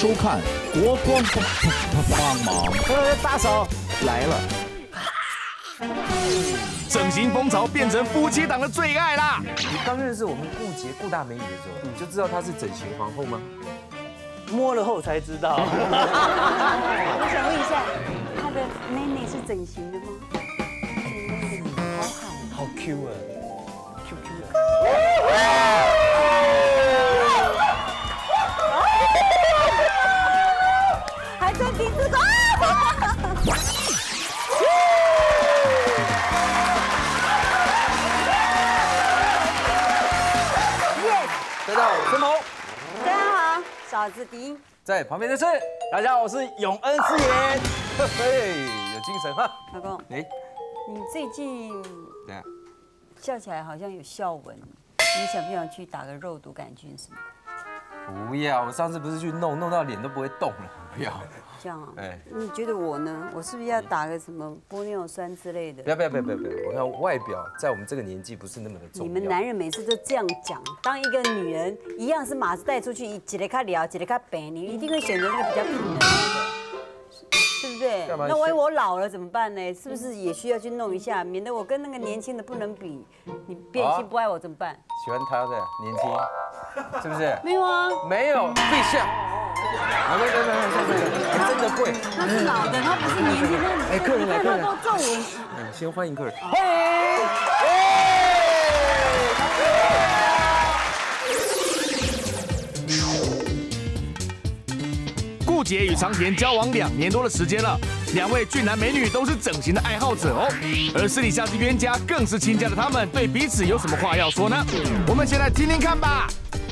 收看国光帮忙。 大嫂来了。 整形风潮变成夫妻档的最爱啦！ 你刚认识我们顾杰顾大美女的时候，你就知道她是整形皇后吗？ 摸了后才知道。 我想问一下，她的妹妹是整形的吗？好喊， 好 Q 啊 ，Q Q 的。 还真听这个。 大家好，我是蒙。 大家好，嫂子迪。 在旁边的是， 大家好，我是永恩师爷。 嘿，有精神哈。 老公， 哎， 你最近怎样？ 笑起来好像有笑纹，你想不想去打个肉毒杆菌什么的？ 不要，我上次不是去弄到脸都不会动了，不要。 这样啊？ 哎， 你觉得我呢？我是不是要打个什么玻尿酸之类的？ 不要！我看外表在我们这个年纪不是那么的重要。 你们男人每次都这样讲，当一个女人一样是马子带出去，几个卡聊，几个卡白，你一定会选择那个比较平的那个，对不对？那万一我老了怎么办呢？是不是也需要去弄一下，免得我跟那个年轻的不能比？你变心不爱我怎么办？ 喜欢他的年轻，是不是？ 没有啊， 没有，陛下。啊，对，还真的会。 他是老的，他不是年轻的。 哎，客人来，客人来。 都皱纹。 先欢迎客人。 顾杰与长田交往2年多的时间了，2位俊男美女都是整形的爱好者哦，而私底下是冤家，更是亲家的他们对彼此有什么话要说呢？我们先来听听看吧。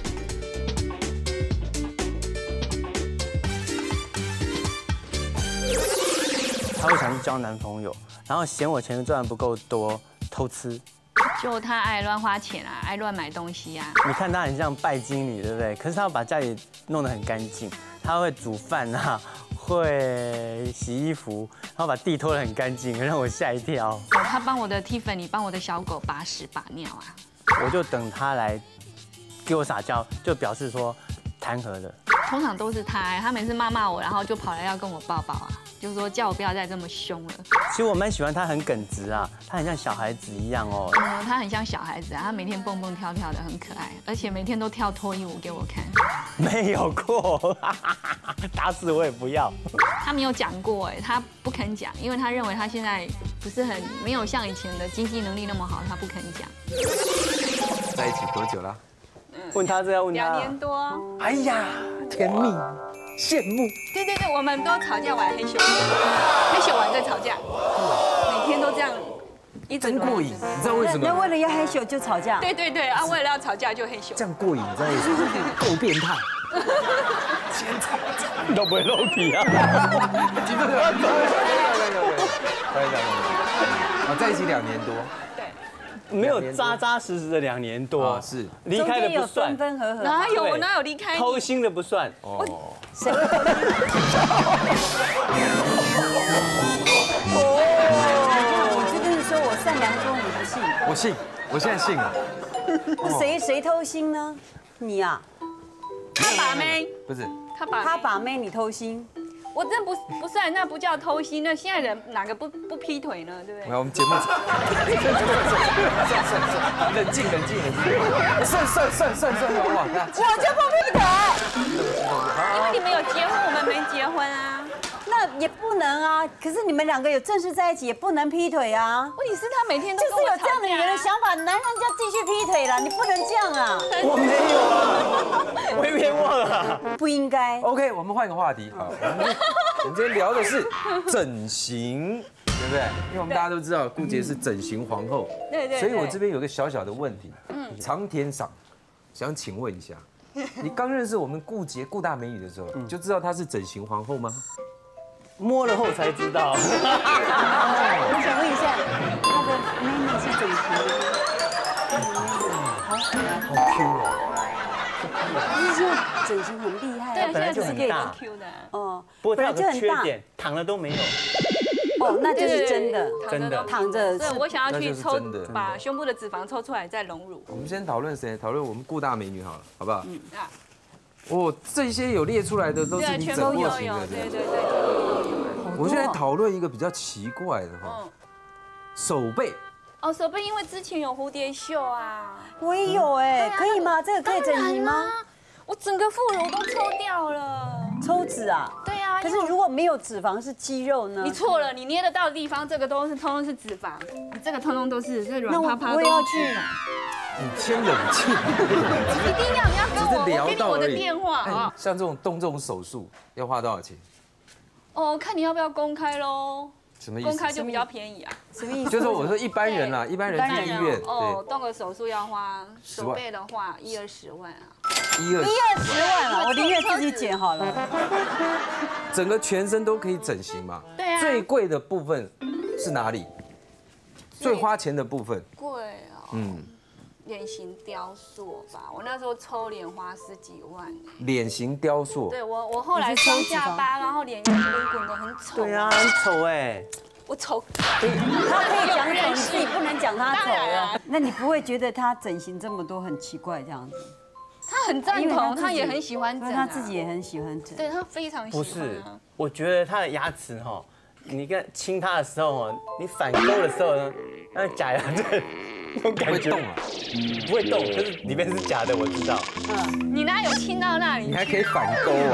他会想去交男朋友，然后嫌我钱赚的不够多，偷吃。 就他爱乱花钱啊，爱乱买东西啊。 你看他很像拜金女，对不对？可是他要把家里弄得很干净，他会煮饭啊，会洗衣服，然后把地拖得很干净，让我吓一跳。 他帮我的 Tiffany 帮我的小狗把屎把尿啊。 我就等他来给我撒娇，就表示说弹劾了。 通常都是他每次骂我，然后就跑来要跟我抱抱啊，就说叫我不要再这么凶了。 其实我蛮喜欢他，很耿直啊，他很像小孩子一样哦。 他很像小孩子啊，他每天蹦蹦跳跳的，很可爱，而且每天都跳脱衣舞给我看。 没有过，打死我也不要。 他没有讲过哎，他不肯讲，因为他认为他现在不是很没有像以前的经济能力那么好，他不肯讲。 在一起多久了？ 问他这要问他。 2年多。 哎呀，甜蜜，羡慕。 对，我们都吵架玩黑咻，黑咻完再吵架，每天都这样，一直真过瘾。你知道为什么？ 那为了要害羞就吵架？ 对啊，为了要吵架就黑咻。 这样过瘾，你知道为什么？够变态。 先吵架，都不会露皮啊。 好，在一起2年多。 没有扎扎实实的2年多， 是离开的不算， 分分合合。 哪有我哪有离开你？ 偷腥的不算。 哦， 谁会偷腥？我就跟你说，我善良多，你不信？ 我信，我现在信了。 那谁偷腥呢？你啊？ 他把妹， 不是他把妹，你偷腥？ 我真不算，那不叫偷腥。那现在人哪个不劈腿呢？对不对？ 来，我们节目算，冷静，算，哇， 我就不劈腿。 因为你们有结婚，我们没结婚啊。 那也不能啊。可是你们2个有正式在一起，也不能劈腿啊。 问题是他每天都就是有这样的女人的想法，男人就继续劈腿了，你不能这样啊。 我没有啊，我有点忘了。 不应该。 OK， 我们换个话题，好，我们今天聊的是整形，对不对？因为我们大家都知道顾杰是整形皇后， 对。 所以我这边有个小小的问题，长田赏，想请问一下，你刚认识我们顾杰顾大美女的时候，就知道她是整形皇后吗？ 摸了后才知道。 我想问一下，他的妹妹是整形的吗？ 好 Q 哦。 但是现在整形很厉害， 对， 本来就很大 Q 的。 哦， 不过它有个缺点，躺了都没有。 哦，那就是真的， 真的躺着对，我想要去抽真的， 把胸部的脂肪抽出来再隆乳。 我们先讨论谁？讨论我们顾大美女好了，好不好？ 哦，这些有列出来的都是你整过型的， 对。 我现在讨论一个比较奇怪的哈，手背。 哦，手背因为之前有蝴蝶袖啊， 我也有哎，可以吗？这个可以整形吗？ 我整个副乳都抽掉了， 抽脂啊？ 对啊。 可是如果没有脂肪是肌肉呢？ 你错了，你捏得到的地方，这个通通是脂肪，你这个通通都是这软趴趴。 我也要去。 你先冷静。 一定要，你要跟我给你我的电话啊。 像这种手术要花多少钱？ 哦，看你要不要公开喽。 什么意思？ 公开就比较便宜啊。 什么意思？ 就是我说一般人啦，一般人去医院， 哦，动个手术要花手背的话，10-20万啊。 1-20万啊！我宁愿自己剪好了。 整个全身都可以整形嘛？ 对啊。 最贵的部分是哪里？最花钱的部分？ 贵哦。脸型雕塑吧，我那时候抽脸花10几万。 脸型雕塑。 对我后来双下巴，然后脸滚的很丑。 对啊，很丑哎。 我丑。 他可以讲丑，你自己不能讲他丑啊。那你不会觉得他整形这么多很奇怪这样子？ 他很赞同，他也很喜欢整， 他自己也很喜欢整。 对他非常喜欢。 不是，我觉得他的牙齿哈，你跟亲他的时候哦，你反勾的时候呢，那假牙这。那种感觉不会动，可是里面是假的，我知道。 你哪有亲到那里？ 你还可以反勾啊！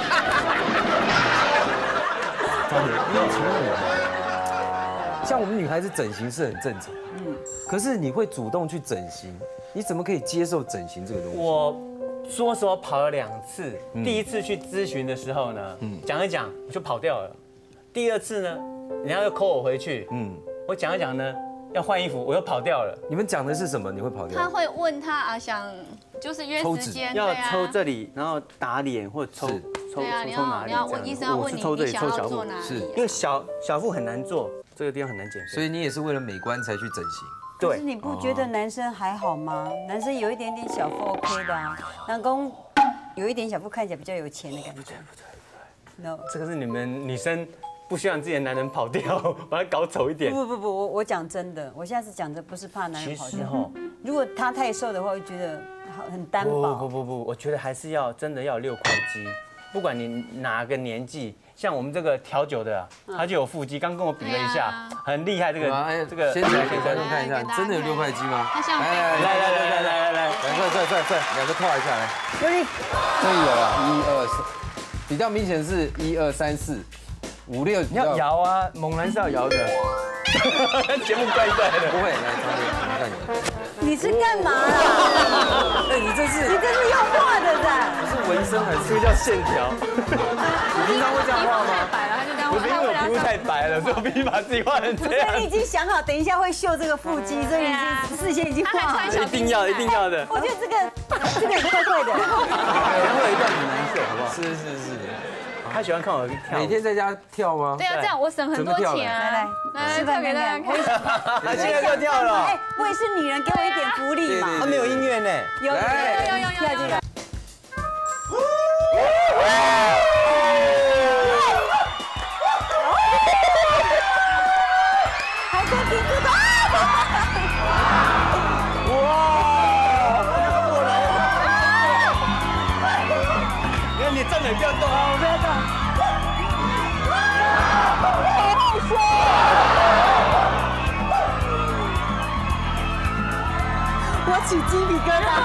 张姐，你要请问我，像我们女孩子整形是很正常，可是你会主动去整形，你怎么可以接受整形这个东西？ 我说实话跑了2次，第一次去咨询的时候呢，讲一讲我就跑掉了。第2次呢，人家又 call 我回去，我讲一讲呢。要换衣服，我又跑掉了。 你们讲的是什么？你会跑掉？ 他会问他啊，想就是约时间， 要抽这里，然后打脸或抽哪里？ 你要问医生要问你，你想要做哪里？ 是因为小腹很难做，这个地方很难减肥， 所以你也是为了美观才去整形。 可是你不觉得男生还好吗？男生有一点点小腹 OK 的啊，男工有一点小腹看起来比较有钱的感觉。 No， 这个是你们女生。不希望自己的男人跑掉，把他搞丑一点。 不，我讲真的，我现在是讲的不是怕男人跑掉。如果他太瘦的话，会觉得很单薄。 不，我觉得还是要真的要有6块肌，不管你哪个年纪，像我们这个调酒的，他就有腹肌，刚跟我比了一下，很厉害。这个先起来给观众看一下，真的有6块肌吗？来，这2个套一下来。这里有啊，1、2、3，比较明显是1、2、3、4。5、6， 你要摇啊，猛男是要摇的。节目怪怪的， 不会，来，张姐，你看你是干嘛啦？ 你这是用画的噻？ 你是纹身还是？ 这个叫线条。 你平常会这样画吗？ 不是因为我皮肤太白了，所以我必须把自己画成这样。 你已经想好，等一下会秀这个腹肌，所以已经事先已经画好。 一定要的。 我觉得这个也怪怪的。 会有一段很难秀，好不好？ 是。 他喜欢看我跳， 每天在家跳吗？ 对啊，这样我省很多钱啊！ 来，示范给大家看。 他现在就跳了。 哎，我也是女人，给我一点福利嘛。 他没有音乐呢。 有，跳进来。还在顶住他。 你站着不要动啊！ 我不要动。我起鸡皮疙瘩。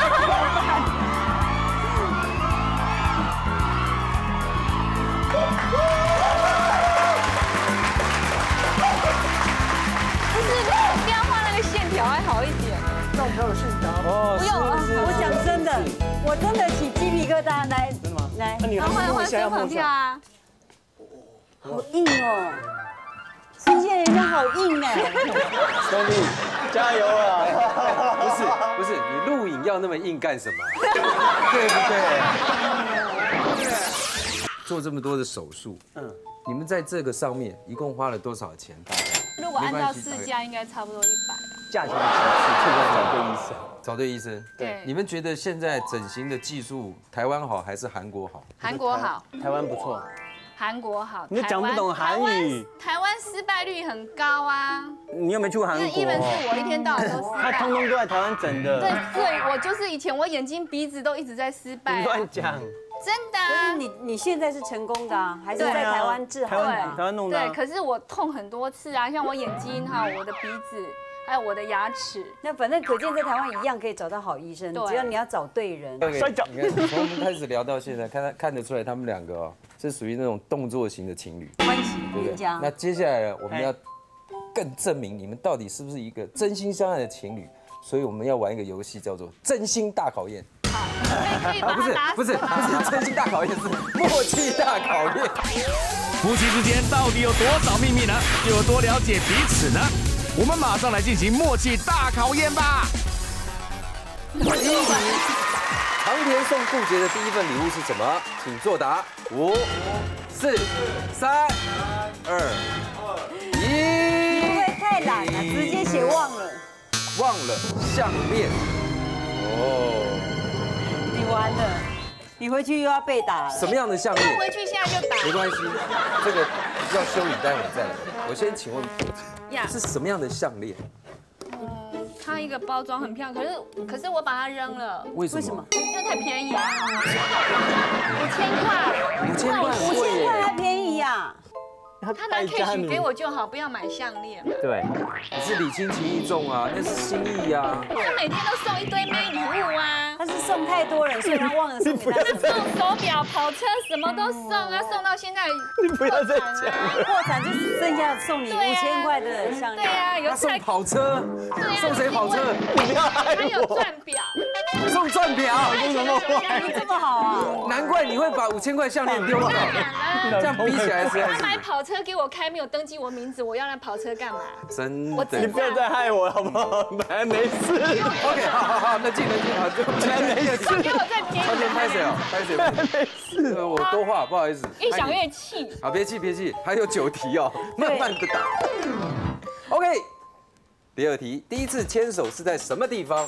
不是，不要画那个线条还好一点。 照不到的线条。 哦， 不用，我讲真的，我真的起鸡皮疙瘩。来，真的吗？来， 换身旁跳啊！ 好硬哦，新鲜人家好硬哎！ 兄弟，加油啊！ 不是，你录影要那么硬干什么？对不对？做这么多的手术，你们在这个上面一共花了多少钱？大概？ 如果按照市价，应该差不多100啊。 价钱其次，这个找对医生。 找对医生。 对。 你们觉得现在整形的技术，台湾好还是韩国好？ 韩国好， 台湾不错。 韩国好。 你讲不懂韩语。 台湾失败率很高啊。 你有没有去过韩国？ 一人是我一天到晚都失败。 他通通都在台湾整的。 对，所以我就是以前我眼睛鼻子都一直在失败。 你乱讲。 真的可啊。 是你现在是成功的啊，还是在台湾治好的啊？ 台湾弄的啊。 对，可是我痛很多次啊，像我眼睛，还有我的鼻子，还有我的牙齿。 那反正可见在台湾一样可以找到好医生， 对只要你要找对人。 摔跤你看从我们开始聊到现在，看得出来他们两个哦是属于那种动作型的情侣， 欢喜对不对？ 冤家。 那接下来呢，我们要更证明你们到底是不是一个真心相爱的情侣，所以我们要玩一个游戏，叫做真心大考验。 可以把他打死吗？ 不是真心大考验，是默契大考验。 夫妻之间到底有多少秘密呢？又有多了解彼此呢？我们马上来进行默契大考验吧。 第一题，长田送顾杰的第一份礼物是什么？请作答。5、4、3、2、1。 因为太懒了，直接写忘了。 忘了项链。哦， 你完了，你回去又要被打了。 什么样的项链？ 回去现在就打。 没关系，这个要修理，待会再来。我先请问顾杰， 呀是什么样的项链？ 它一个包装很漂亮，可是我把它扔了， 为什么？ 为什么因为太便宜了，5000块。 5000块很贵 5000块耶。 还便宜啊？ 他拿 cash 给我就好，不要买项链。 对， 你是礼轻情意重啊，那是心意啊。 他每天都送一堆妹礼物啊， 他是送太多人，所以他忘了送给他。 送手表、跑车，什么都送啊，送到现在你不要再讲。 破产就只剩下送你对啊 5000块的项链。 对啊，有他送菜， 跑车，送谁跑车？ 还有钻表。 送钻表。 你这么好啊？ 难怪你会把5000块项链丢掉。这样比起来实在他买是跑车给我开，没有登记我名字，我要那跑车干嘛？ 真的我自。 不要再害我好不好？本来没事。 OK， 好，冷静，好，就本来没事。 给我再便宜超前拍谁哦？拍谁？没事，我多话，不好意思。 越想越气。 好，别气，还有9题哦，慢慢的打。OK， 第2题，第一次牵手是在什么地方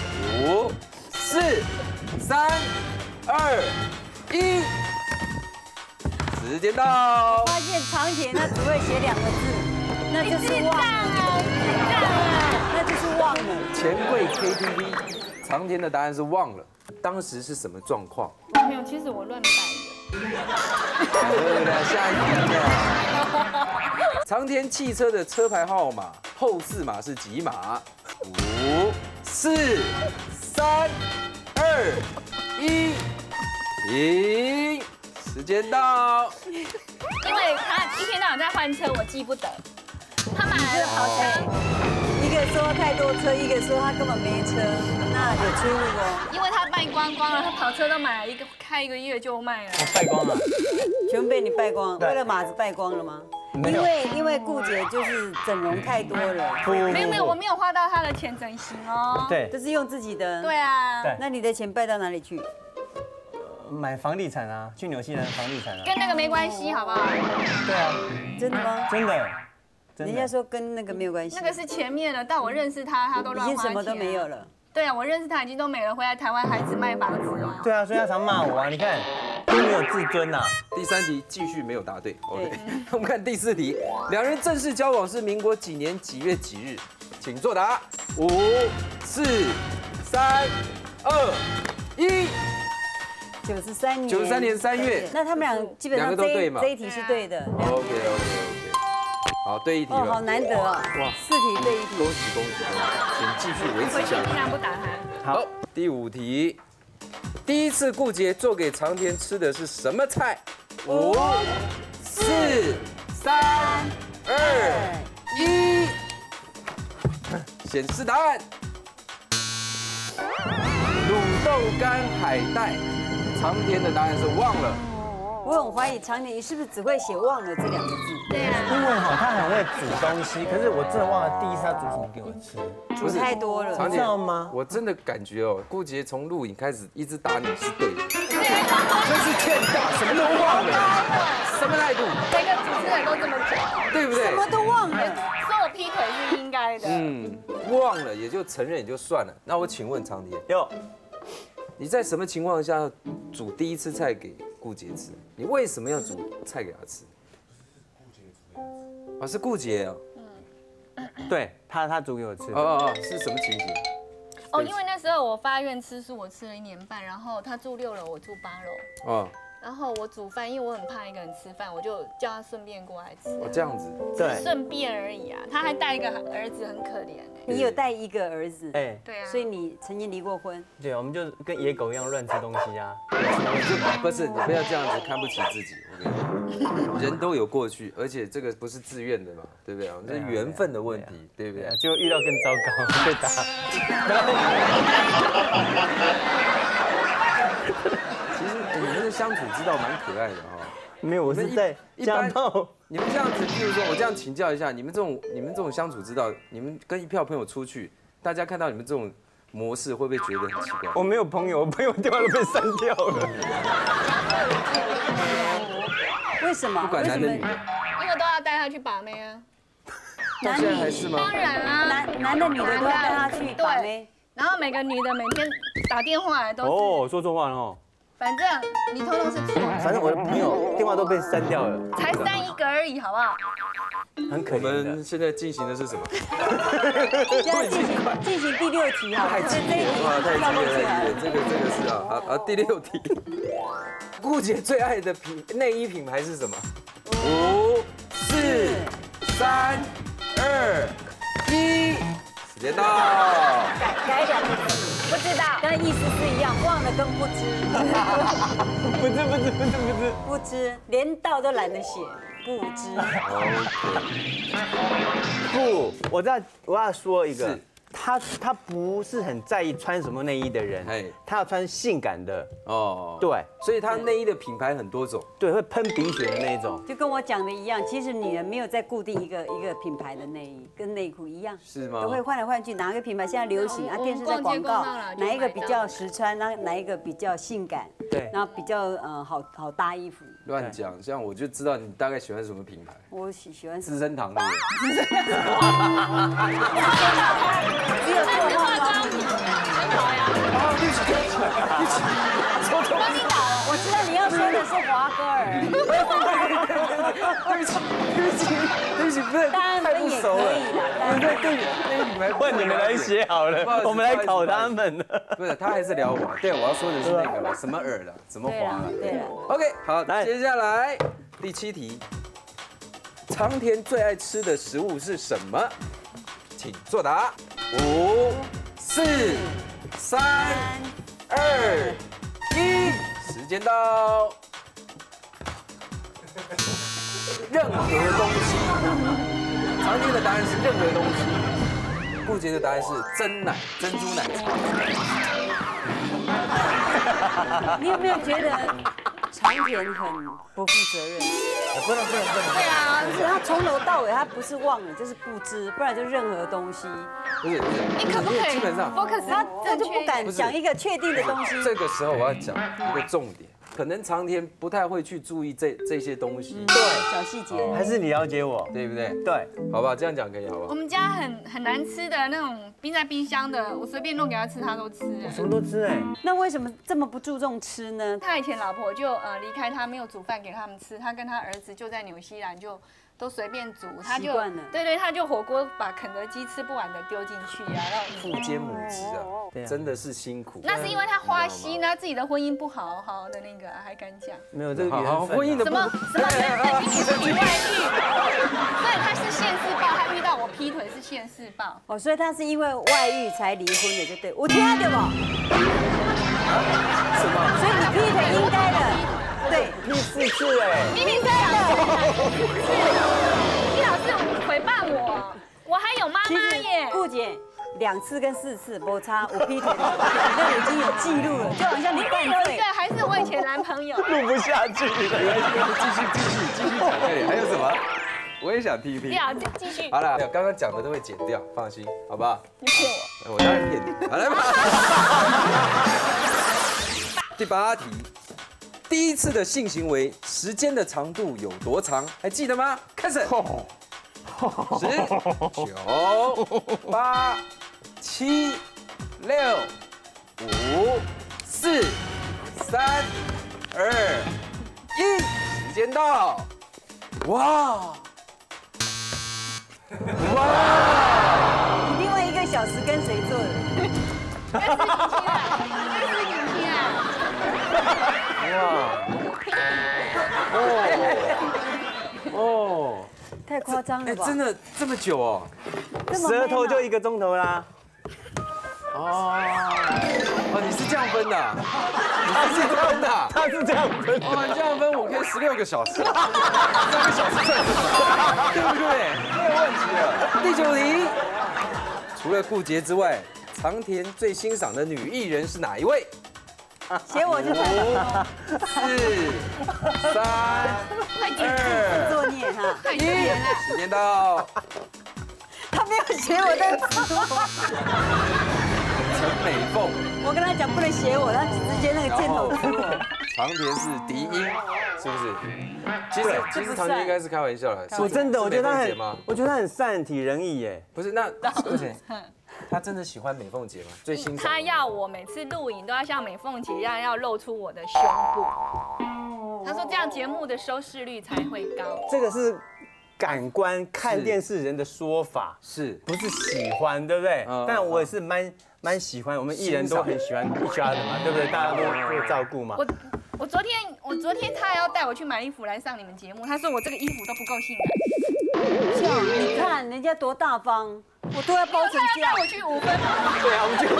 ？5、4、3、2、1，时间到。 发现长田他只会写2个字，那就是忘了，那就是忘了。 钱柜 KTV， 长田的答案是忘了，当时是什么状况？ 没有，其实我乱摆的。 对了，下一题了。长田汽车的车牌号码后4码是几码？5、4、3、2、1，停。时间到。 因为他一天到晚在换车，我记不得。他买了跑车， 一个说太多车，一个说他根本没车，那有出入哦。 因为他败光光了，他跑车都买了开1个月就卖了。 我败光了。 全部被你败光， 对为了马子败光了吗？ 没有因为顾姐就是整容太多了， 没有，我没有花到他的钱整形哦。 对都是用自己的。 对啊， 对那你的钱败到哪里去？ 买房地产啊，去纽西兰房地产啊。 跟那个没关系，好不好？ 对啊， 真的吗？ 真的。 人家说跟那个没有关系， 那个是前面的，到我认识他，他都已乱花钱。 经什么都没有了。 对啊，我认识他已经都没了，回来台湾孩子卖房子了。 对啊，所以他常骂我啊。你看，都没有自尊呐。 第3题继续没有答对。OK， 我们看第4题，两人正式交往是民国几年几月几日？请作答。5、4、3、2、1。 93年。 93年3月。 那他们俩基本上两个都对嘛这一题是对的。 OK。好，对1题哦， 了。 好难得哦。 哇 4题对1题。 恭喜！请继续维持回去下去。 尽量不打他。 好，第5题，第一次顾杰做给长田吃的是什么菜？5、4、3、2、1，显示答案。卤豆干海带，长田的答案是忘了。 我很怀疑长田，你是不是只会写忘了这2个字？ 对啊， 因为哈，他很会煮东西，可是我真的忘了第一次他煮什么给我吃。 煮太多了。 你知道吗？ 我真的感觉哦，顾杰从录影开始一直打你是对的，真是欠打，什么都忘了，什么态度， 每个主持人都这么讲， 对不对什？么都忘了。 说我劈腿是应该的。 忘了也就承认也就算了。那我请问长田， 有， 你在什么情况下煮第一次菜给顾杰吃？你为什么要煮菜给他吃？啊，是顾杰哦。 对他煮给我吃。 哦，是什么情形？ 哦，因为那时候我发愿吃素，我吃了1年半，然后他住6楼，我住8楼。哦。然后我煮饭，因为我很怕一个人吃饭，我就叫他顺便过来吃。 哦，这样子。 对。顺便而已啊，他还带一个儿子，很可怜哎。 你有带一个儿子？ 哎， 对啊。 所以你曾经离过婚？ 对，我们就跟野狗一样乱吃东西啊。 不是，你不要这样子看不起自己。我跟你讲，人都有过去，而且这个不是自愿的嘛，对不对？这是缘分的问题，对不对？ 就遇到更糟糕，被打。 其实你们的相处之道蛮可爱的哈。 没有，我是在家暴。 你们这样子，譬如说我这样请教一下，你们这种相处之道，你们跟一票朋友出去，大家看到你们这种模式，会不会觉得很奇怪？ 我没有朋友，我朋友电话都被删掉了。 为什么？ 不管男的女的， 因为都要带他去把妹啊。 到现在还是吗？ 当然啊， 男的女的都要带他去把妹。 然后每个女的每天打电话来都是哦，说错话了哦。 反正你通通是错。 反正我的朋友电话都被删掉了。 才删1个而已，好不好？ 很可怜的。 我们现在进行的是什么？ 现在进行第6题哈。 太激烈了，太激烈了，这个是啊，好，第6题。顾姐最爱的内衣品牌是什么？5、4、3、2、1，时间到。 改2个字。不知道，但意思是一样，忘了跟不知。不知，连道都懒得写，不知。 不，我要说一个。他不是很在意穿什么内衣的人，他要穿性感的哦，对， 所以他内衣的品牌很多种， 对，会喷鼻血的那一种， 就跟我讲的一样，其实女人没有在固定一个品牌的内衣，跟内裤一样， 是吗？ 都会换来换去，哪个品牌现在流行啊？电视在广告，哪一个比较实穿，哪一个比较性感， 对， 然后比较好搭衣服。 乱讲，像我就知道你大概喜欢什么品牌。 我喜欢资生堂的。 只有做化妆品。 哦，对不起， 我知道你要说的是华歌尔。 对不起，不是太不熟了。对，那个品牌换你们来写好了，我们来考他们。 不是，他还是聊我。对，我要说的是那个什么尔了，什么华了。 对了。 OK， 好，接下来第7题，长田最爱吃的食物是什么？请作答。5、4、3、2、1，时间到。任何东西。常见的答案是任何东西。顾杰的答案是珍奶，珍珠奶茶。 你有没有觉得长田很不负责任？ 不能。 对啊，不是他从头到尾他不是忘了就是不知，不然就任何东西。 不是， 你可不可以？ 基本上 focus 他就不敢讲一个确定的东西。 这个时候我要讲一个重点。可能长田不太会去注意这些东西， 对， 小细节， 还是你了解我， 对不对？ 对， 好吧，这样讲可以，好不好？ 我们家很难吃的那种冰在冰箱的，我随便弄给他吃，他都吃。 我什么都吃哎。 那为什么这么不注重吃呢？ 他以前老婆就离开他，没有煮饭给他们吃，他跟他儿子就在纽西兰就。都随便煮，他就对，他就火锅把肯德基吃不完的丢进去啊，然后父兼母职啊，真的是辛苦。 那是因为他花心啊，自己的婚姻不好好的那个还敢讲？ 没有这个缘分， 婚姻的什么你外遇，所以他是现世报，他遇到我劈腿是现世报。 哦，所以他是因为外遇才离婚的，就对。我听对不？ 什么？ 所以你劈腿应该的。对， 第4次哎， 明明这样的，你老是诽谤我，我还有妈妈耶。 顾姐2次跟4次没差，我劈腿的，那已经有记录了，就好像你犯罪。 对，还是我以前男朋友。 录不下去了， 继续讲，对，还有什么？我也想批评。 要继续。 好了，刚刚讲的都会剪掉，放心，好不好？ 你骗我。 我当然骗你。好来吧。第8题。第一次的性行为时间的长度有多长？还记得吗？开始。10、9、8、7、6、5、4、3、2、1，时间到。哇！ 你另外1个小时跟谁做的？ 哦， 太夸张了吧？ 真的这么久哦？ 舌头就1个钟头啦。 哦，你是这样分的？你是这样分的？ 他是这样分。 哦，你这样分，我可以16个小时，3个小时算什么？对不对？没有问题了。第9题，除了顾杰之外，长田最欣赏的女艺人是哪一位？ 写我就 5、4、3、2、 作孽哈。 1，时间到。 他没有写我的字。 陈美凤， 我跟他讲不能写我，他直接那个箭头指我。 长田是敌音，是不是？其实长田应该是开玩笑啦。 我真的，我觉得他很善体人意耶。 不是，那不是，他真的喜欢美凤姐吗？最欣赏。 他要我每次录影都要像美凤姐一样，要露出我的胸部。他说这样节目的收视率才会高。 这个是感官看电视人的说法， 是不是喜欢，对不对？但我也是蛮喜欢，我们艺人都很喜欢一家的嘛，对不对？大家都会照顾嘛。 我昨天他还要带我去买衣服来上你们节目，他说我这个衣服都不够性感。 你看人家多大方，我都要包成这样。 带我去5分。 对啊，我们就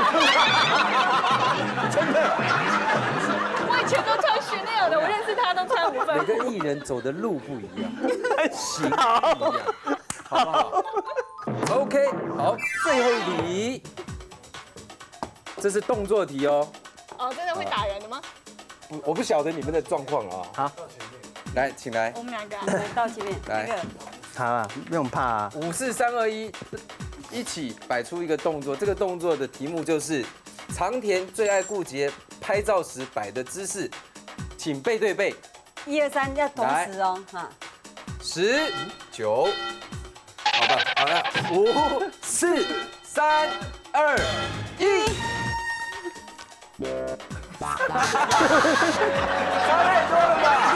真的， 我以前都穿Chanel的，我认识他都穿5分。 每个艺人走的路不一样，型不一样，好不好 ？OK， 好，最后一题，这是动作题哦。 哦，真的会打人的吗？ 我不晓得你们的状况啊。好，来，请来。 我们2个到前面来。 好啊，不用怕啊。 5、4、3、2、1，一起摆出一个动作。这个动作的题目就是长田最爱顾杰拍照时摆的姿势，请背对背。 1、2、3要同时哦，哈。 10、9，好吧，好了，5、4、3、2、1。差太多了吧？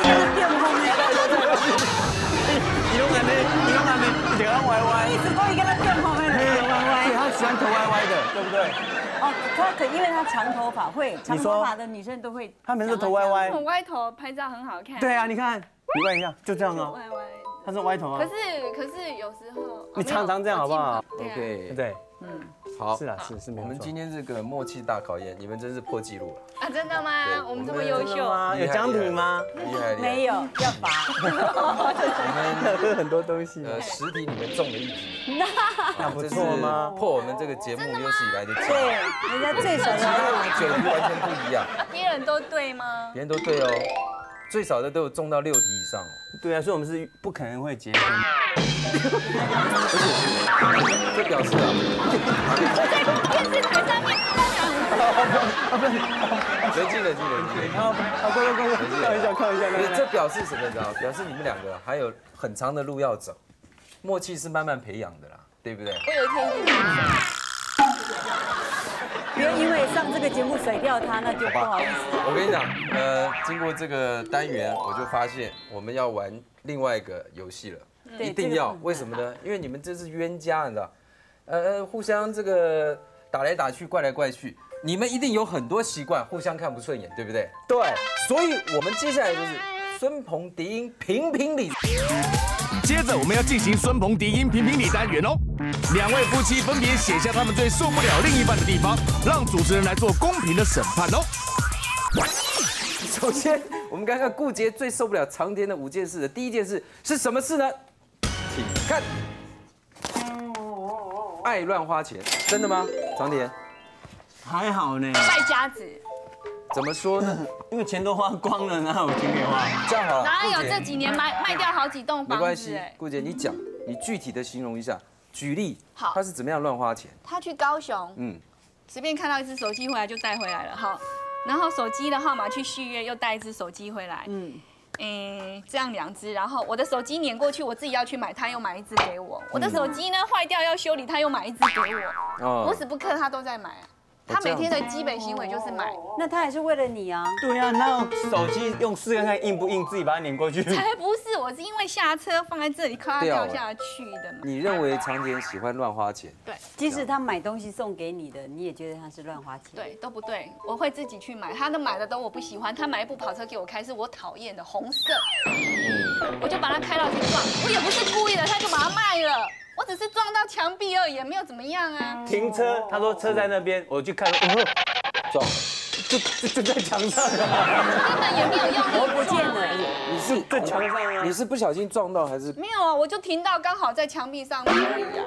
你拢安尼，你就让歪歪。 一直都一个人变后面的歪歪。 对，他喜欢头歪歪的，对不对？ 哦，他可因为他长头发会，长头发的女生都会。 他每次头歪歪。 我歪头拍照很好看。 对啊，你看，你歪一下，就这样哦。 歪歪。 他是歪头啊。 可是有时候。 你常常这样好不好 ？OK， 对。 好， 是啦，是没有错。 我们今天这个默契大考验，你们真是破纪录了啊！真的吗？我们这么优秀， 有奖品吗？ 厉害， 没有，要罚。 我们喝很多东西。 10题你们中了1题， 那不错吗？ 破我们这个节目有史以来的记录。 对，人家最少的 9题完全不一样。 别人都对吗？ 别人都对哦，最少的都有中到6题以上哦。 对啊，所以我们是不可能会结婚。 不是，这表示啊， 我在电视台上面冷静。 好，开玩笑。 不是，这表示什么？你知道？表示你们2个还有很长的路要走，默契是慢慢培养的啦，对不对？ 我有一天一定不要因为上这个节目甩掉他，那就不好意思。 我跟你讲，经过这个单元，我就发现我们要玩另外一个游戏了。一定要，为什么呢？因为你们这是冤家，你知道，互相这个打来打去，怪来怪去，你们一定有很多习惯，互相看不顺眼，对不对？ 对， 所以我们接下来就是孙鹏迪英评评理。 接着我们要进行孙鹏迪英评评理单元哦。2位夫妻分别写下他们最受不了另一半的地方，让主持人来做公平的审判哦。 首先，我们看看顾杰最受不了长田的5件事的第1件事是什么事呢？请看，爱乱花钱，真的吗？长田还好呢。 败家子。 怎么说呢？ 因为钱都花光了，哪有钱给花？ 这样好了， 哪有这几年卖掉好几栋房子？ 没关系，顾杰你讲，你具体的形容一下，举例。 好， 他是怎么样乱花钱？ 他去高雄，随便看到一只手机回来就带回来了，好，然后手机的号码去续约又带一只手机回来，这样2只，然后我的手机碾过去，我自己要去买，他又买1只给我。我的手机呢坏掉要修理，他又买1只给我。无时不刻他都在买。 他每天的基本行为就是买， 那他也是为了你啊。 对啊，那手机用试看看硬不硬，自己把它拧过去。 才不是，我是因为下车放在这里，看它掉下去的嘛。 你认为常田喜欢乱花钱？ 对， 即使他买东西送给你的，你也觉得他是乱花钱。 对，都不对，我会自己去买。他的买的都我不喜欢，他买一部跑车给我开，是我讨厌的红色，我就把它开到去撞，我也不是故意的，他就把它卖了。我只是撞到墙壁而已，也没有怎么样啊。 停车，他说车在那边，我去看，撞，就在墙上啊， 根本也没有用力， 我不见了。 你是在墙上啊。 你是不小心撞到还是？ 没有啊，我就停到刚好在墙壁上面而已啊。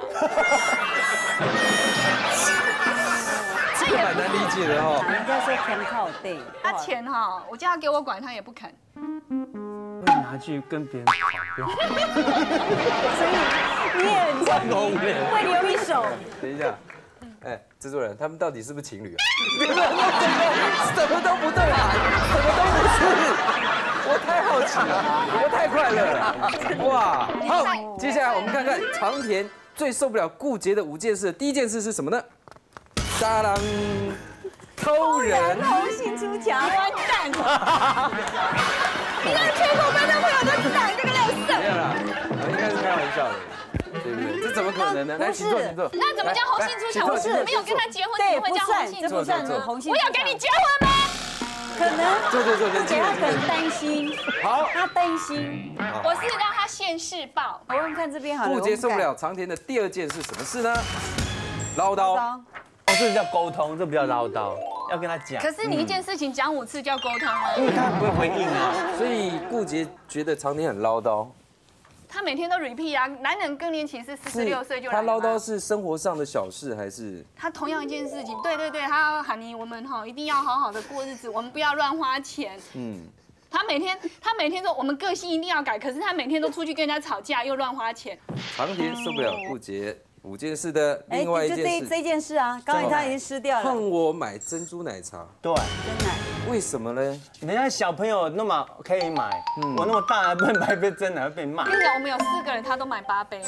这个蛮难理解的哦。 人家说钱靠对， 他钱哈，我叫他给我管，他也不肯。 会拿去跟别人跑， 所以你也很聪明，会留一手。 等一下，哎，制作人，他们到底是不是情侣啊？什么都不对啊，什么都不是，我太好奇了，我太快乐了，哇！好，接下来我们看看常田最受不了顾杰的5件事，第一件事是什么呢？当当，偷人， 偷性出墙， 完蛋了！你看全国观众朋友都知道你这个垃圾。 没有啦，我应该是开玩笑的，对不对？这怎么可能呢？来，请坐，请坐。 那怎么叫红杏出墙？我是没有跟他结婚，怎么会叫红杏出墙呢？ 红杏。 我有跟你结婚吗？ 可能。 坐， 不给他可能担心。 好， 他担心。 我是让他现世报。 我们看这边好了。 顾杰受不了常田的第2件是什么事呢？唠叨。 哦，这叫沟通，这不叫唠叨，要跟他讲。 可是你一件事情讲5次叫沟通吗？ 因为他不会回应啊。 所以顾杰觉得常田很唠叨。 他每天都 repeat 啊，男人更年期是46岁就来。 他唠叨是生活上的小事还是？ 他同样一件事情，对，他要喊你我们哈一定要好好的过日子，我们不要乱花钱。他每天说我们个性一定要改，可是他每天都出去跟人家吵架，又乱花钱。 常田受不了顾杰5件事的另外一件事， 这件事啊，刚才他已经湿掉了。 恨我买珍珠奶茶， 对， 真奶。 为什么呢？ 人家小朋友那么可以买，我那么大还不能买一杯真奶会被骂。 跟你讲，我们有4个人，他都买8杯。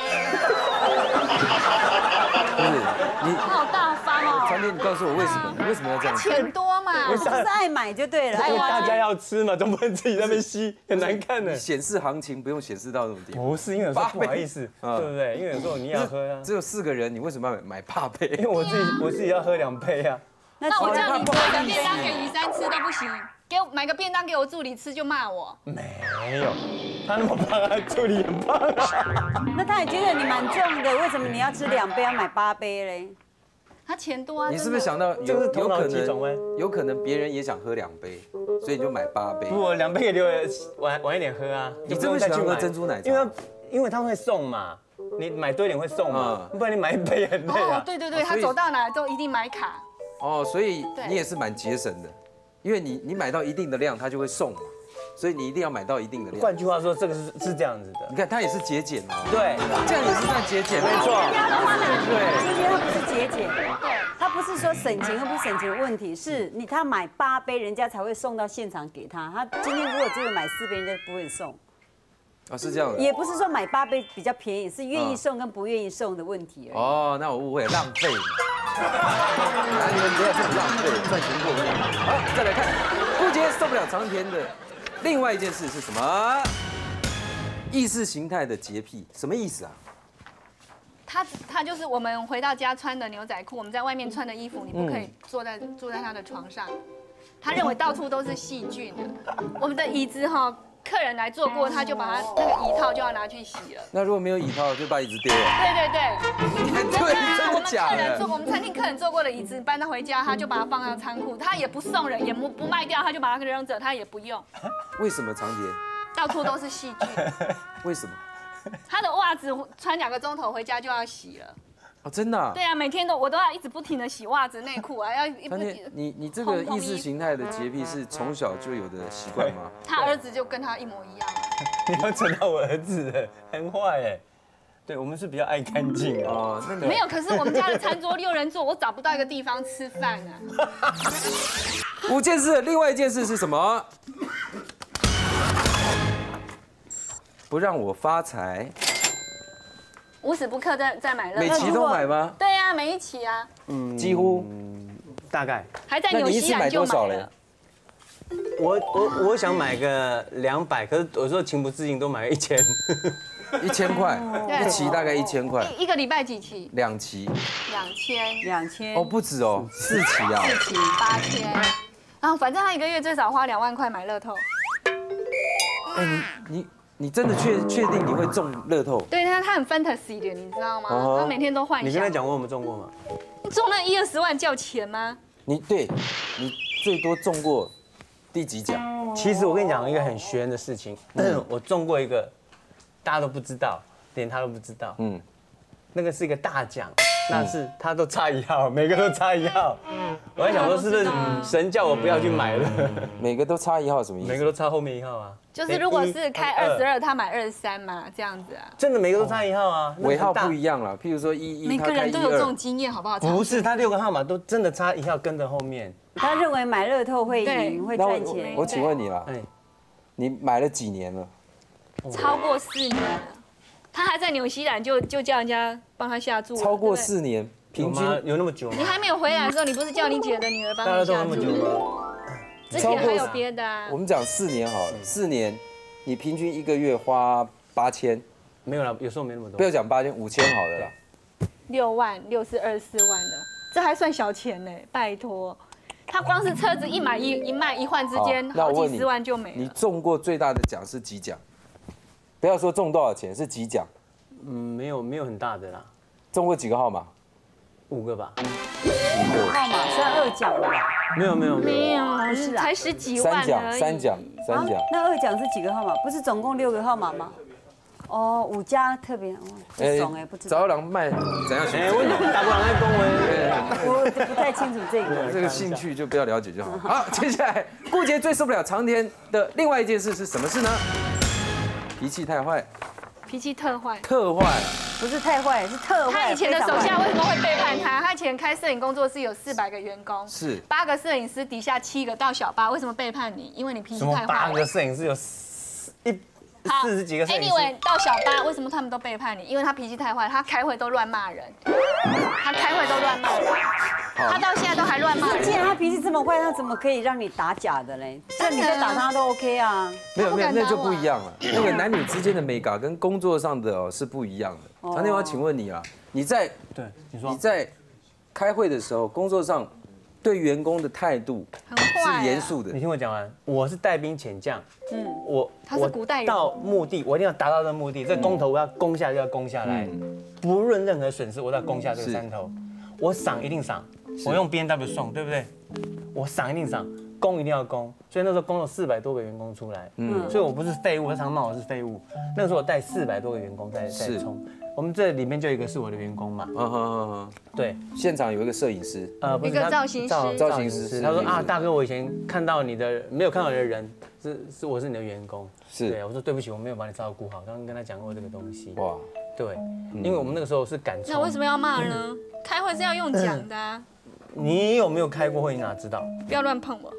不是你， 他好大方哦。 常田，你告诉我为什么？你为什么要这样？ 钱多嘛， 我就是爱买就对了。 因为大家要吃嘛，总不能自己在那边吸，很难看的。 显示行情不用显示到那种地方。 不是，因为有时候不好意思，对不对？因为有时候你要喝啊。 只有4个人，你为什么要买8杯？ 因为我自己要喝2杯啊。 那我叫你买个便当给雨珊吃都不行，买个便当给我助理吃就骂我。 没有，他那么胖，他助理很胖啊。 那他也觉得你蛮重的，为什么你要吃2杯，要买8杯嘞？ 他钱多啊。 你是不是想到这个是头脑急转弯？ 有可能别人也想喝2杯，所以你就买8杯。 不，我2杯给留晚一点喝啊。 你这么喜欢喝珍珠奶茶？ 因为他会送嘛。你买多一点会送嘛，不然你买1杯很累啊。 对，他走到哪都一定买卡。 哦，所以你也是蛮节省的，因为你买到一定的量，他就会送嘛，所以你一定要买到一定的量。 换句话说，这个是这样子的。 你看，他也是节俭哦。 对， 这样也是算节俭， 没错。 对，其实他不是节俭，他不是说省钱或不省钱的问题，是他买8杯，人家才会送到现场给他。他今天如果只有买4杯，人家不会送。 啊，是这样的。 也不是说买8杯比较便宜，是愿意送跟不愿意送的问题而已。 哦，那我误会，浪费。男人不要这么浪费，赚钱过日。好，再来看顾杰受不了常田的另外一件事是什么？意识形态的洁癖，什么意思啊？ 他就是我们回到家穿的牛仔裤，我们在外面穿的衣服，你不可以坐在他的床上。他认为到处都是细菌的。我们的椅子哈。客人来坐过，他就把他那个椅套就要拿去洗了。 那如果没有椅套，就把椅子丢了。 对， 真的假的？ 我们餐厅客人坐过的椅子搬到回家，他就把它放到仓库，他也不送人，也不卖掉，他就把它扔着，他也不用。 为什么常田？ 到处都是细菌。 为什么？ 他的袜子穿2个钟头回家就要洗了。 哦，真的、啊？ 对啊，每天我都要一直不停的洗袜子、内裤啊，要一直。 你这个意识形态的洁癖是从小就有的习惯吗？ 他儿子就跟他一模一样。 你要整到我儿子了，很坏哎。对，我们是比较爱干净哦。那没有，可是我们家的餐桌6人座，我找不到一个地方吃饭啊。 5件事，另外一件事是什么？不让我发财。 无时不刻在买乐透， 每期都买吗？ 对啊，每一期啊。 几乎。 大概。 还在纽西兰就买了。 我想买个200，可是有时候情不自禁都买个1000。 1000块，一期大概1000块。 一个礼拜几期 ？2期。 2000。 2000。 哦，不止哦，4期啊。 4期8000。然后反正他1个月最少花2万块买乐透。 哎，你真的确定你会中乐透？ 对，他很 fantasy 的，你知道吗？他每天都幻想。 你跟他讲过我们中过吗？ 你中了10-20万叫钱吗？ 你最多中过第几奖？ 其实我跟你讲一个很玄的事情，我中过一个。大家都不知道，连他都不知道。那个是一个大奖，那是他都差1号，每个都差1号。我在想说，是不是神叫我不要去买了？ 每个都差1号什么意思？ 每个都差后面1号啊。 就是如果是开22，他买23嘛，这样子啊。 真的每个都差1号啊， 尾号不一样了。譬如说11， 每个人都有这种经验，好不好？ 不是，他6个号码都真的差1号跟着后面。 他认为买乐透会赢，会赚钱。 我请问你啦，你买了几年了？ 超过4年了，他还在纽西兰就叫人家帮他下注。 超过4年，平均有那么久吗？ 你还没有回来的时候，你不是叫你姐的女儿帮你下注吗？之前还有别的啊。 我们讲4年好了，4年，你平均1个月花8000， 没有啦，有时候没那么多。 不要讲8000，5000好了啦。 6万，6是24万的，这还算小钱呢，拜托。他光是车子一买一换之间，好几10万就没了。 你中过最大的奖是几奖？不要说中多少钱，是几奖？ 没有很大的啦。 中过几个号码 ？5个吧。 5个号码算2奖了吧？ 没有， 不是才10几万而已。 3奖。 那2奖是几个号码？不是总共6个号码吗？哦，5加特别爽哎，不知道。 找人卖怎样？ 我打不来恭维， 我不太清楚这个兴趣就不要了解就好。好，接下来顾杰最受不了常田的另外一件事是什么事呢？脾气太坏， 脾气特坏， 不是太坏，是特坏。 他以前的手下为什么会背叛他？他以前开摄影工作室有400个员工， 是 8个摄影师底下7个到小8，为什么背叛你？因为你脾气太坏。 8个摄影师有40几个摄影师。 Anyway， 到小8为什么他们都背叛你？因为他脾气太坏，他开会都乱骂人，他到现在都还乱骂人。 既然他脾气这么坏，他怎么可以让你打假的嘞？这你在打他都 OK 啊。 没有，那就不一样了。那个男女之间的美感跟工作上的是不一样的。常田，我要请问你啊，你在开会的时候，工作上对员工的态度是严肃的。 你听我讲完，我是带兵遣将， 他是古代人， 到目的我一定要达到这个目的，这公头我要攻下就要攻下来，不论任何损失，我都要攻下这个山头。我赏一定赏，我用 BMW 送，对不对？我赏一定赏，攻一定要攻，所以那时候攻了400多个员工出来，所以我不是废物，他常骂我是废物。那个时候我带400多个员工在冲。我们这里面就有一个是我的员工嘛，对， 现场有一个摄影师， 一个造型师， 他说啊，大哥，我以前看到你的没有看到你的人，我是你的员工，对，我说对不起，我没有把你照顾好，刚刚跟他讲过这个东西，哇，对，因为我们那个时候是赶冲， 那为什么要骂呢？开会是要用讲的啊。 你有没有开过会？你哪知道？ 不要乱碰我。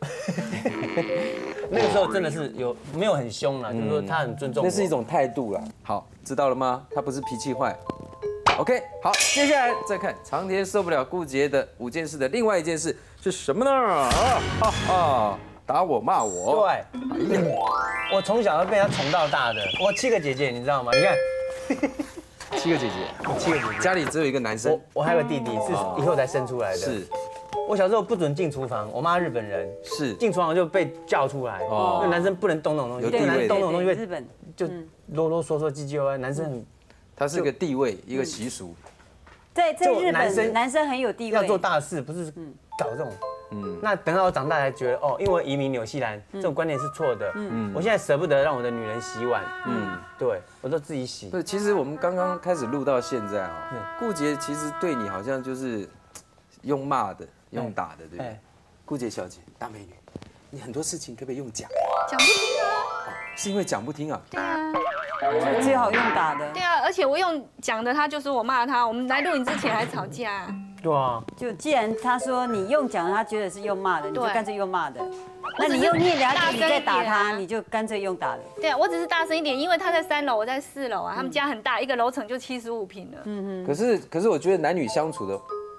那个时候真的是没有很凶啦，就是说他很尊重我， 那是一种态度啦。好，知道了吗？他不是脾气坏。OK， 好，接下来再看常田受不了顾杰的5件事的另外一件事是什么呢？打我骂我。 对，我从小被他宠到大的，我7个姐姐，你知道吗？你看。 7个姐姐，家里只有一个男生。 我还有个弟弟，是以后才生出来的。是，我小时候不准进厨房，我妈日本人，是进厨房就被叫出来。哦，因为男生不能动那种东西，对，男生动那种东西，日本就啰啰嗦嗦、唧唧歪歪，男生很， 他是一个地位，一个习俗。 在日本，男生很有地位， 要做大事，不是搞这种。那等到我长大才觉得，哦，因为移民纽西兰，这种观念是错的。我现在舍不得让我的女人洗碗。对，我都自己洗。 对，其实我们刚刚开始录到现在啊，顾杰其实对你好像就是用骂的、用打的，对不对？顾杰小姐，大美女，你很多事情可不可以用讲？ 讲不听啊。 是因为讲不听啊？ 对啊。 最好用打的。 对啊，而且我用讲的，他就说我骂他，我们来录影之前还吵架。 对啊， 就既然他说你用讲的，他觉得是用骂的，你就干脆用骂的。那你用念了解，你再打他，你就干脆用打的。 对啊，我只是大声一点，因为他在3楼，我在4楼啊，他们家很大，一个楼层就75平了。 可是我觉得男女相处的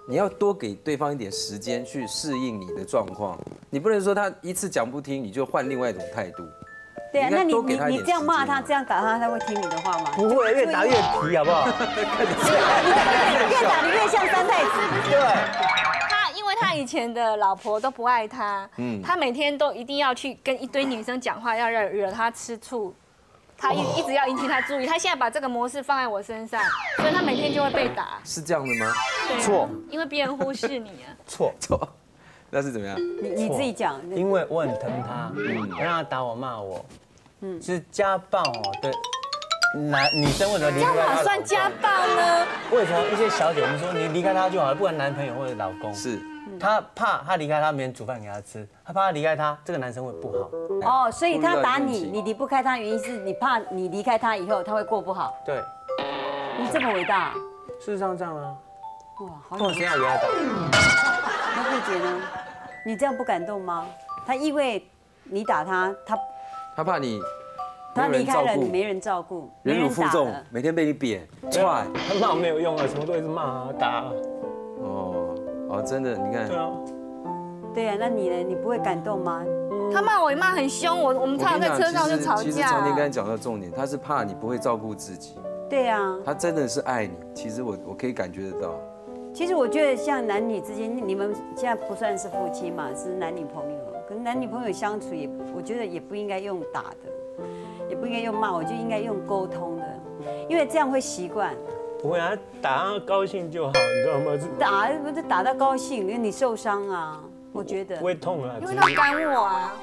你要多给对方一点时间去适应你的状况，你不能说他一次讲不听，你就换另外一种态度。 对啊，那你这样骂他，这样打他，他会听你的话吗？ 不会，越打越皮，好不好？ 越打你越像三太子。 对。 因为他以前的老婆都不爱他，他每天都一定要去跟一堆女生讲话，要惹他吃醋，他一直要引起他注意。他现在把这个模式放在我身上，所以他每天就会被打。 是这样的吗？ 错， 因为别人忽视你啊。 错， 那是怎么样？ 你自己讲。 因为我很疼他，我让他打我骂我，是家暴的。女生为什么离开她？ 这样哪算家暴呢？ 为什么一些小姐我们说你离开他就好了，不管男朋友或者老公， 是她怕她离开他没人煮饭给她吃，她怕她离开他这个男生会不好。 哦，所以他打你，你离不开他，原因是你怕你离开他以后他会过不好。 对， 你这么伟大。 事实上这样啊。 哇，好。 我谁要给他打？ 那慧姐呢？你这样不感动吗？他因为你打他， 他怕你。 他离开了，你没人照顾， 忍辱负重，每天被你扁踹， 他骂我没有用啊，什么都一直骂啊打。 哦，真的，你看。 对啊。 对啊，那你呢？你不会感动吗？ 他骂我也骂很凶，我们常常在车上就吵架。 其实常天刚才讲到重点，他是怕你不会照顾自己。 对啊。 他真的是爱你，其实我可以感觉得到。 其实我觉得像男女之间，你们现在不算是夫妻嘛，是男女朋友。可是男女朋友相处我觉得也不应该用打的。也不应该用骂，我就应该用沟通的，因为这样会习惯。 不会啊，打他高兴就好，你知道吗？ 不是打到高兴，因为你受伤啊，我觉得。 不会痛啊。 因为他赶我啊。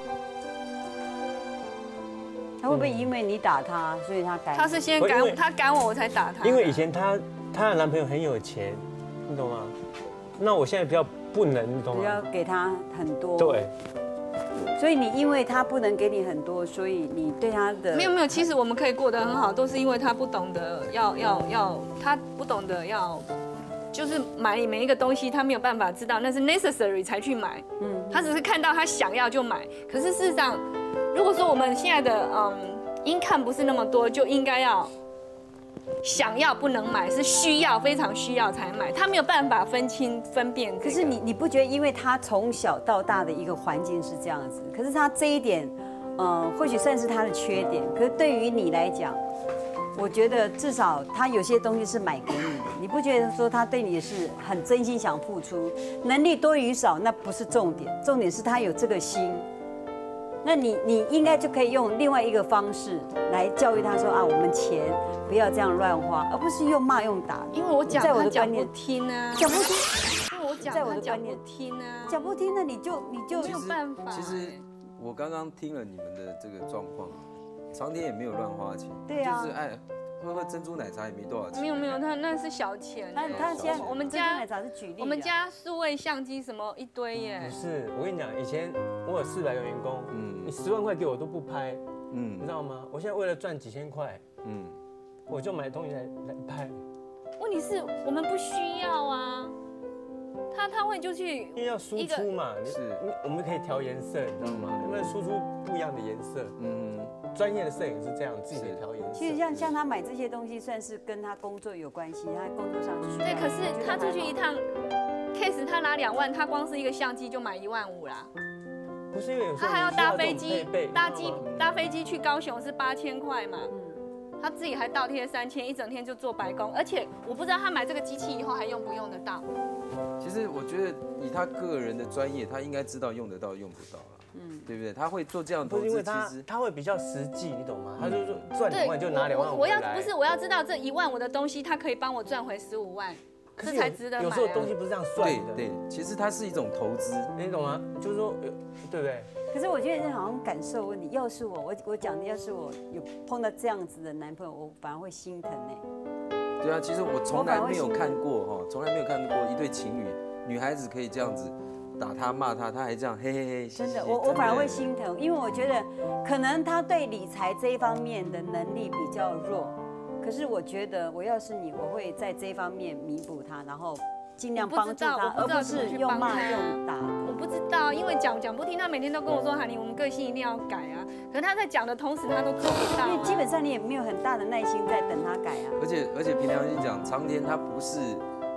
他会不会因为你打他，所以他赶？ 他是先赶我，他赶我，我才打他。 因为以前她的男朋友很有钱，你懂吗？那我现在比较不能，你懂吗？ 不要给他很多。 对。 所以你因为他不能给你很多，所以你对他的没有，其实我们可以过得很好，都是因为他不懂得他不懂得就是买每一个东西，他没有办法知道那是 necessary 才去买，他只是看到他想要就买。可是事实上，如果说我们现在的income不是那么多，就应该要想要不能买，是需要非常需要才买，他没有办法分辨。 可是你不觉得，因为他从小到大的一个环境是这样子，可是他这一点，或许算是他的缺点。可是对于你来讲，我觉得至少他有些东西是买给你的，你不觉得说他对你是很真心想付出，能力多与少那不是重点，重点是他有这个心。那你应该就可以用另外一个方式来教育他说啊，我们钱不要这样乱花，而不是用骂用打。 因为我讲他讲不听啊， 讲不听。 因为我讲他讲不听啊， 讲不听，那你就没有办法。 其实我刚刚听了你们的这个状况啊，常天也没有乱花钱， 对啊， 就是喝珍珠奶茶也没多少钱。 没有，他那是小钱。 他现在我们家奶茶是举例， 我们家数位相机什么一堆耶。 不是，我跟你讲，以前我有400个员工，你10万块给我都不拍，你知道吗？我现在为了赚几千块，我就买东西来拍。 问题是我们不需要啊。他会就去， 因为要输出嘛，我们可以调颜色，你知道吗？有没有输出不一样的颜色？专业的摄影是这样，自己可以调颜色。 其实像他买这些东西，算是跟他工作有关系，他工作上需要。 对，可是他出去一趟 ，case 他拿2万，他光是一个相机就买15000啦。 不是因为有时候他还要搭飞机，搭飞机去高雄是8000块嘛。他自己还倒贴3000，一整天就做白工，而且我不知道他买这个机器以后还用不用得到。 其实我觉得以他个人的专业，他应该知道用得到用不到了，对不对？他会做这样的投资， 因为他会比较实际，你懂吗？他就是说赚2万就拿2万5来。 我要知道这1万5的东西，他可以帮我赚回15万，这才值得买。 有时候东西不是这样算的。 对，其实它是一种投资， 你懂吗？就是说，对不对？ 可是我觉得这好像感受问题。要是我讲的，要是我有碰到这样子的男朋友，我反而会心疼呢。 对啊，其实我从来没有看过哈，从来没有看过一对情侣，女孩子可以这样子打他骂他，他还这样嘿嘿嘿。 真的，我反而会心疼，因为我觉得可能他对理财这一方面的能力比较弱，可是我觉得我要是你，我会在这一方面弥补他，然然后尽量帮助他，而不是用骂用打。 我不知道，因为讲不听，他每天都跟我说：“韩妮，我们个性一定要改啊。”可是他在讲的同时，他都做不到。 因为基本上你也没有很大的耐心在等他改啊。 而且凭良心讲，常田他不是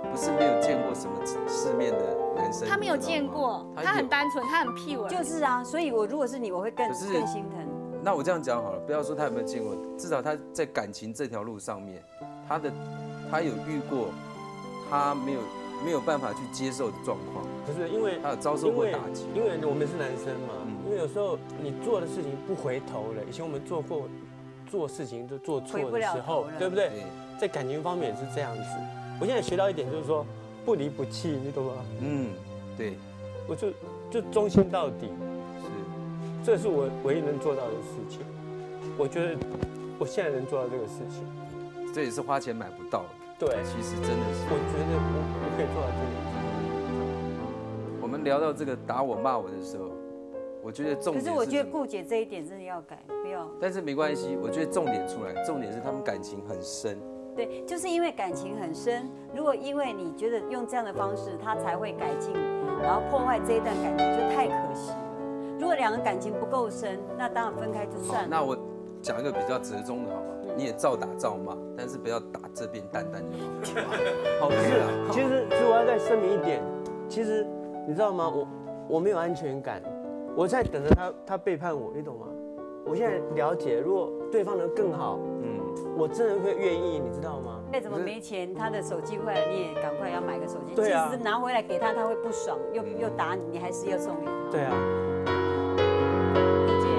不是没有见过什么世面的男生。 他没有见过，他很单纯，他很 pure。 就是啊，所以我如果是你，我会更心疼。 那我这样讲好了，不要说他有没有见过，至少他在感情这条路上面，他有遇过他没有办法去接受的状况。 不是因为他有遭受过打击， 因为我们是男生嘛，因为有时候你做的事情不回头了，以前我们做事情就做错的时候，对不对？在感情方面也是这样子。我现在学到一点就是说不离不弃，你懂吗？ 对， 我就忠心到底， 是， 这是我唯一能做到的事情。我觉得我现在能做到这个事情， 这也是花钱买不到的。 对， 其实真的是， 我觉得我可以做到这个。 我们聊到这个打我骂我的时候，我觉得重点是， 可是我觉得顾姐这一点真的要改，不要。 但是没关系，我觉得重点出来，重点是他们感情很深。 对，就是因为感情很深。如果因为你觉得用这样的方式，他才会改进，然后破坏这一段感情，就太可惜了。如果两个感情不够深，那当然分开就算了。 那我讲一个比较折中的好吗？你也照打照骂，但是不要打这边蛋蛋就好。OK 了。 其实我要再声明一点，其实你知道吗？我没有安全感，我在等着他背叛我，你懂吗？我现在了解，如果对方能更好，我真的会愿意，你知道吗？ 再怎么没钱，他的手机坏了，你也赶快要买个手机。 对啊。 即使拿回来给他，他会不爽，又打你，你还是要送给他。 对啊。 顾姐，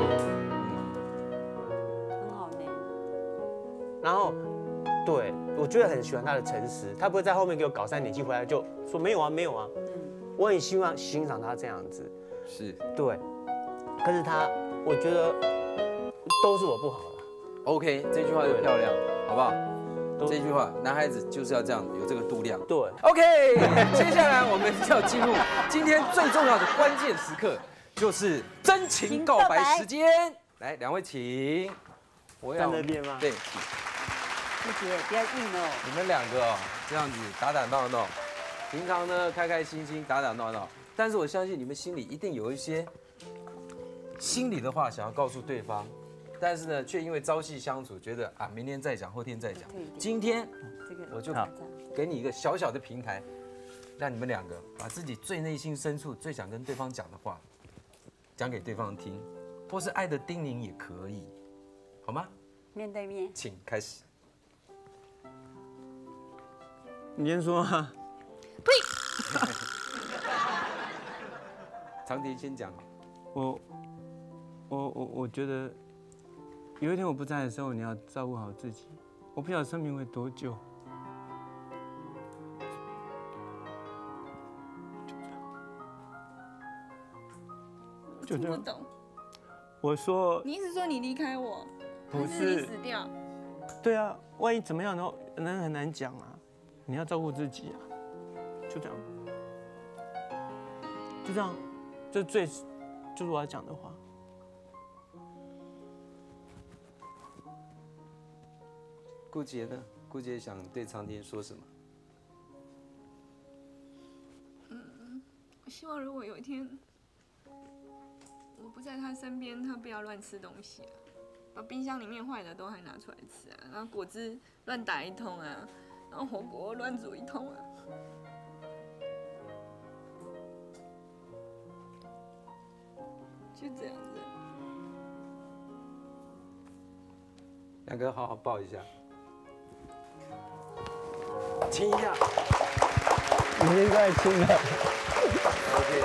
很好呢。 然后，对我觉得很喜欢他的诚实，他不会在后面给我搞3点7回来就说没有啊没有啊。我很欣赏他这样子。 是。 对。可是我觉得都是我不好了。 OK， 这句话就漂亮，好不好？这句话，男孩子就是要这样，有这个度量。 对。 OK， 接下来我们要进入今天最重要的关键时刻，就是真情告白时间。来，两位请。我要站那边吗？ 对。 顾姐，不要硬哦。 你们两个哦，这样子打打闹闹，平常呢开开心心打打闹闹，但是我相信你们心里一定有一些心里的话想要告诉对方。但是呢，却因为朝夕相处，觉得啊，明天再讲，后天再讲。今天我就给你一个小小的平台，让你们两个把自己最内心深处最想跟对方讲的话，讲给对方听，或是爱的叮咛也可以，好吗？ 面对面， 请开始。 你先说啊。 呸！ 长田先讲。 我觉得。有一天我不在的时候，你要照顾好自己。我不晓得生命会多久， 就这样。不懂。 我说， 你意思说你离开我， 不是你死掉？ 对啊，万一怎么样呢？人很难讲啊。你要照顾自己啊，就这样，就这样，就是我要讲的话。 顾杰呢？顾杰想对长田说什么？ 我希望如果有一天我不在他身边，他不要乱吃东西啊，把冰箱里面坏的都还拿出来吃啊，然后果汁乱打一通啊，然后火锅乱煮一通啊。就这样子。 两个好好抱一下。 亲一下，明天再亲了。 OK。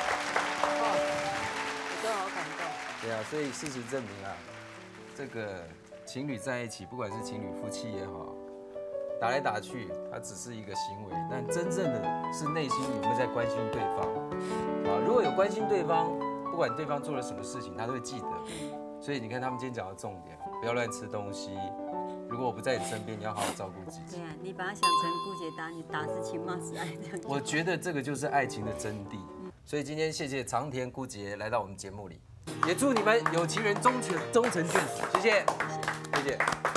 我都好感动。 对啊，所以事实证明啊，这个情侣在一起，不管是情侣夫妻也好，打来打去，它只是一个行为，但真正的是内心有没有在关心对方啊？如果有关心对方，不管对方做了什么事情，他都会记得。所以你看他们今天讲的重点，不要乱吃东西。如果我不在你身边，你要好好照顾自己。 对啊，你把它想成顾姐打你，打是情，骂是爱这样。 我觉得这个就是爱情的真谛。所以今天谢谢长田、顾杰来到我们节目里，也祝你们有情人终成眷属。谢谢，谢谢。